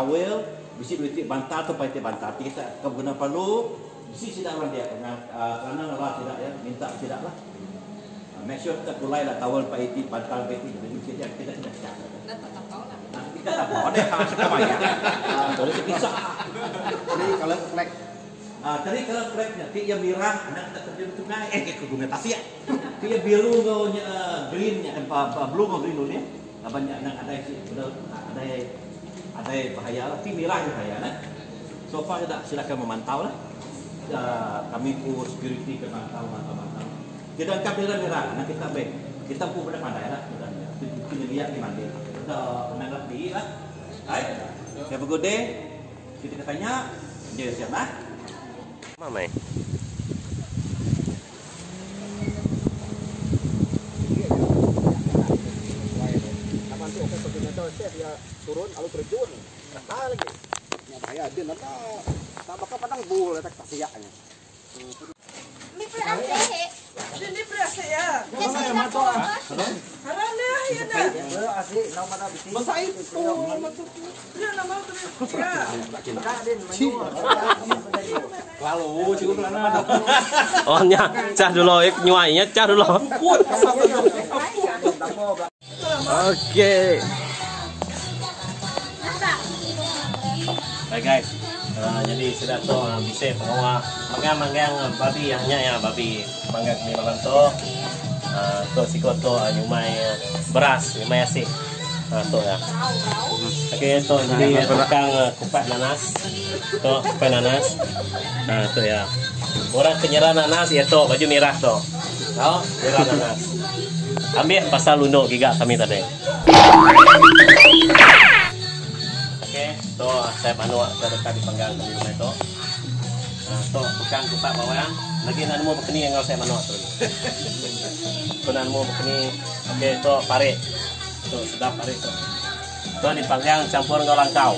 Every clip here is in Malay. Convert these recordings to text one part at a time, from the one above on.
towel, bisi politik bantal tu paitik bantal. Kita guna palu, bisi tidak orang dia kerana lah tidak ya, minta tidak lah. Make sure kita kulai lah towel paitik bantal paitik. Jadi kita tidak siap. Kita tak tahu deh kalau kita banyak. Kalau kita jadi kalau flag. Tadi kalau flagnya, dia merah, anak kita terjun sungai, kita guna tasya. Dia biru green, blue green dulu ni. Banyak anak ada bahaya lah. Tapi merah bahaya lah. So far silakan memantau lah. Kami pun security ke mantau. Kita angkat merah, anak kita baik. Kita pun pandai lah. Kita lihat di mana. Kita menangkap diri lah. Baik. Have a good day. Kita tanya, dia siapa? Mày turun lalu terjun lagi bahaya dia nanti tak bakal padang bul tak siaknya ini berasa ini berasa ya mana yang mantap harana ya dah asli nama pada biti masa itu dia nama tu ya lalu cukup lama oh nha cah dulu nyuainya cah dulu oke. Baik guys, jadi sudah tu bisa pengawa manggang babi hanya ya babi manggang ni malam tu sikot tu nyumai beras nyumai asik tu ya. Okey tu jadi tukang kupat nanas kupat nanas tu ya. Orang kenyara nanas ya tu baju merah tu. Tahu merah nanas. Ambil pasal lundo giga kami tadi. Tu saya manuak terdekat di panggang di rumah itu. Tu bukan kupat bawang. Lagi nak mau begini yang saya manuak tu. Nak mau begini. Okey tu parit. Tu sedap parit tu. Tu dipanggang campur dengan langkau.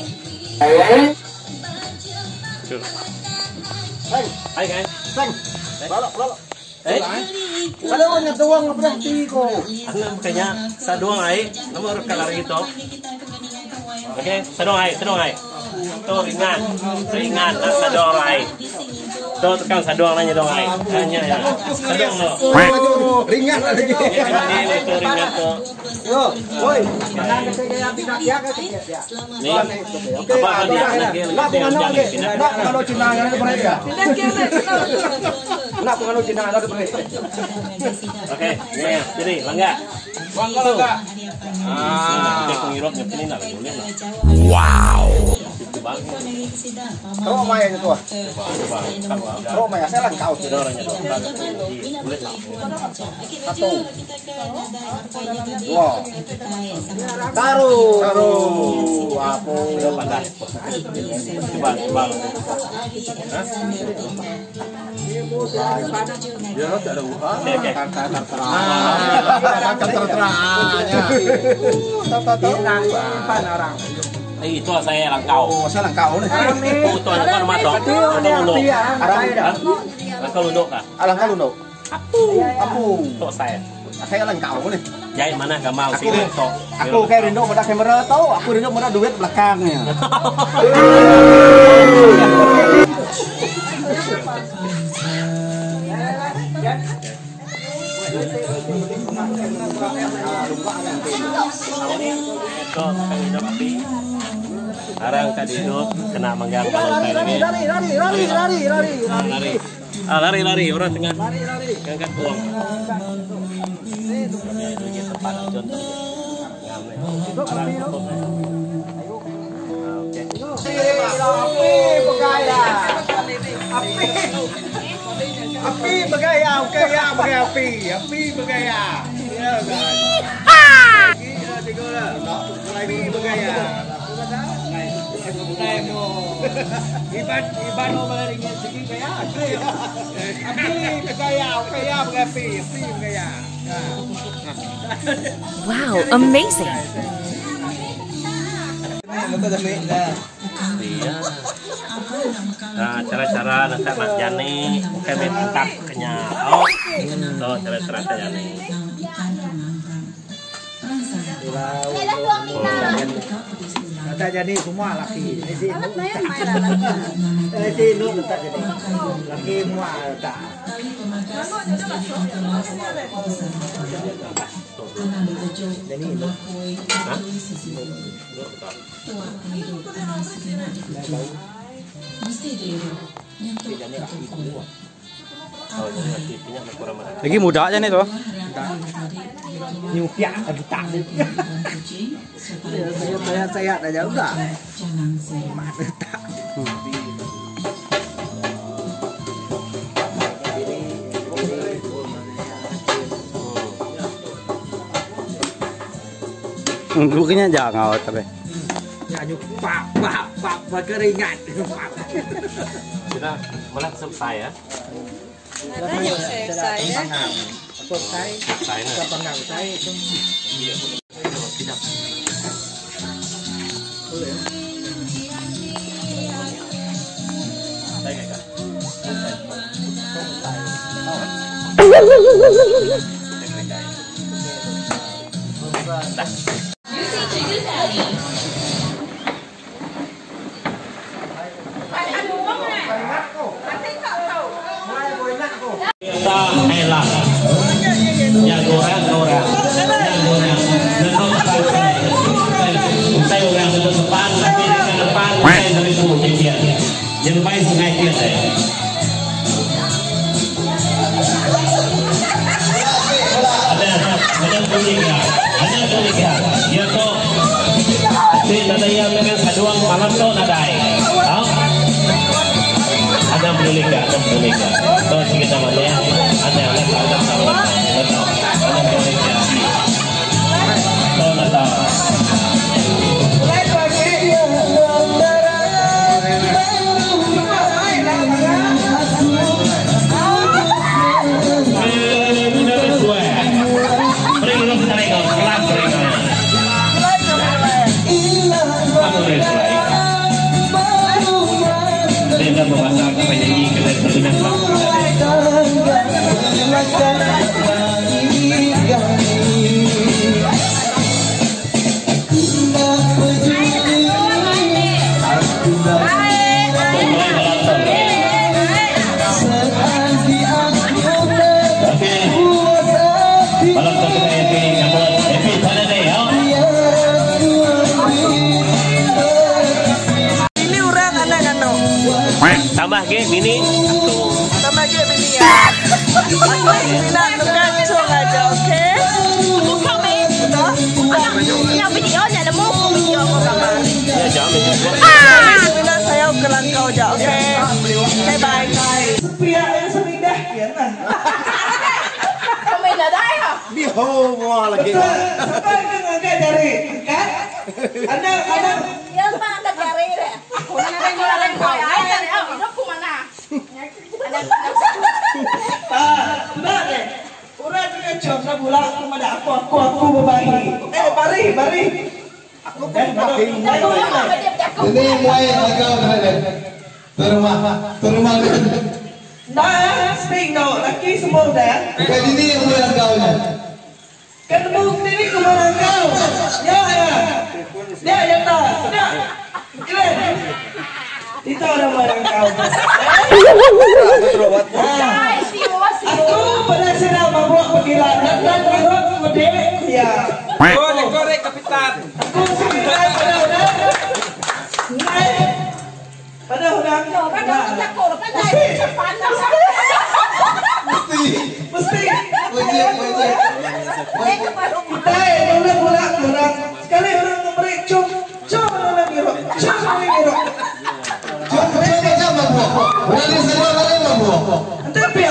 Hai guys. balok kalau nya doang berarti ko ano kanya sa duang ay nomor kalari ito. Okay, sa duang ay to ringan sa duang ay to tukang sa duang nanya duang ay hanya ya sa duang no ringan lagi ini to ringan to yo woi mana saya pindah ya ke ya ni apa dia lagi nak kalau Cina yang ada berapa nak kalau Cina ada berapa oke ni jadi langga dia pengirupnya ini nak boleh lah wow kalau main itu kalau main saya langkau sudah orangnya boleh lah satu dua taruh apa pandai coba dia tak ada uang orang itu saya langkau. Oh, saya langkau nih. Itu ada apa nama dong? Ada lunduk. Langkau lunduk kah? Langkau lunduk. Apu. Tok saya. Saya langkau nih. Jai mana gak mau sih tok. Aku kayak Rindo pada kamera tau, aku Rindo pada duit belakangnya. Sekarang tadi hidup kena menggang kalau saya lagi. Lari. Orang tengah ngangkat uang. Ini tempat contoh. Api bergaya, api bergaya. Ya guys. Gila tiga api bergaya. Iban mau melarinya segi kaya. Api bergaya, bergaya. Wow, amazing. Iya. Nah, cara-cara nanti Mas Jani kami tetap kenyang. Oh, tuh cara-cara Jani. tak jadi semua laki. Ini Alat na yan, may lalat. si Nuk tak jadi. Laki semua tak. Ano, yun na baso? Jadi Nuk. Hah? Jadi laki semua. Oh, jadi aktifnya kurang mana? Lagi muda aja nih tuh. Nyupiak lagi tak. Saya aja udah. Mana tak. Bukannya jangan tapi. Ya nyupak, pak berkeringat. Sudah malah selesai ya? Ada yang saya. Selesai. Selesai nih. Kepengang saya itu. Tidak. Saya nggak kan? Elah, ya goreng. Saya orang ke depan, tapi ke depan saya dari itu dia. Yang baik sengaja saya. Ada tulis ya. Ya to. Si nada yang dengan saduang malam to nadai. Ada tulis ya. To sikit namanya. Ada sama. Ada tulis ya. To nadai. Tambah ke mini Tambah ke bini ya. Aku bilang bukan cung aja, oke? Bukan me. Betul? Yang videonya ada mau video aku gambar. ya jangan Aku bilang saya ukelan kau aja, oke? Bye bye. Pia yang serindah ya kan? Kami dah dah ya. Biho semua lagi. Apa yang enggak dari kan? Ada yang mana ada dari deh. Kuna na rin wala rin ko. Ay, tari ako. Ino po mana. Sudah deh. Urat ni cok na bula kumada aku babae. Bari. Aku pun pakai ini. Ini mulai agak berada. Terumah. Nah, sting no. Laki semua dah. Bukan ini yang mulai agaknya. Ketemu sini kemana kau? Ya tak. Sudah. Itu orang barang kau. Aku pada sini bawa pergerakan dan bawa gede ya. Korek kapitan. Aku sini pada udah. Mesti. Kita yang bolak sekali orang memberi cung lagi roh. Berani semua kalian mampu. Ante pia.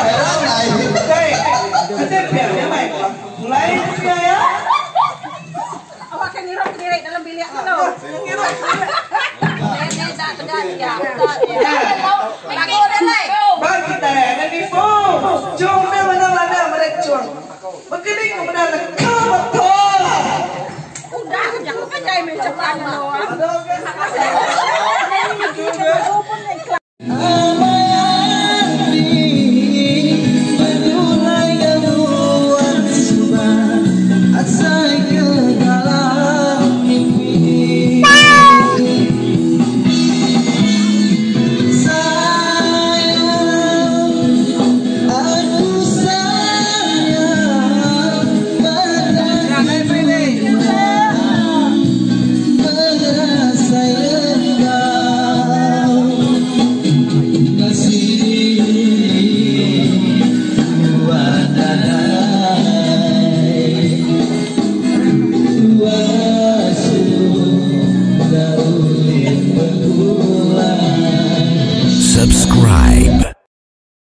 Ante pia ya baik. Mulai pia ya. Awak kan nirok direct dalam bilik tu. Nirok. Nenek tak tegan ya. Lagu dah lai. Bagi dah nanti pun. Cung na mana mereka cung. Begitu kemudian kau betul. Udah, jangan kan jai macam mana. Aduh,